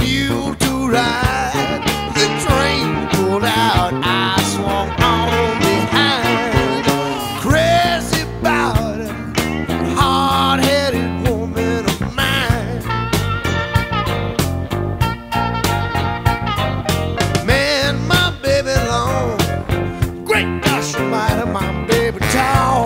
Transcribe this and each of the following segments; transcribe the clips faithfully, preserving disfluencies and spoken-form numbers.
mule to ride. The train pulled out, I swung on behind. Crazy about a hard-headed woman of mine. Man, my baby long, great gosh almighty, my baby tall.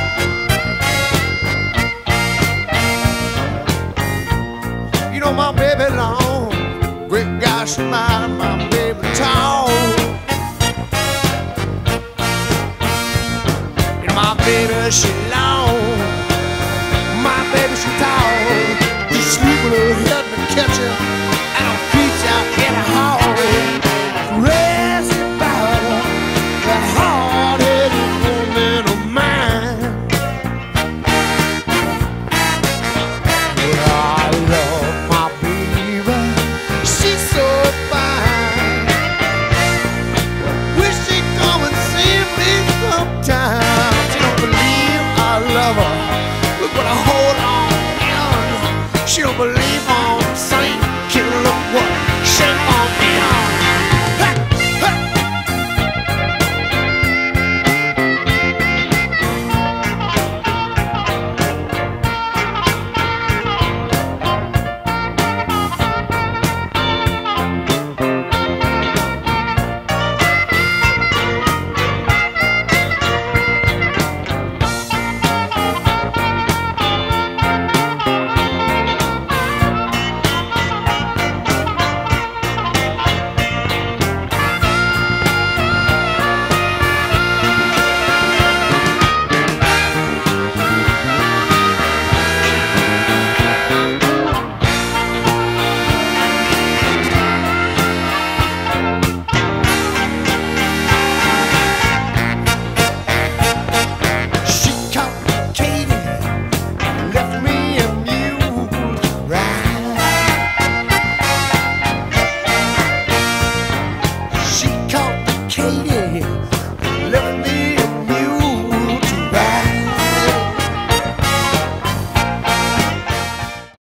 You know my baby long, great gosh almighty, my baby tall. And my baby, she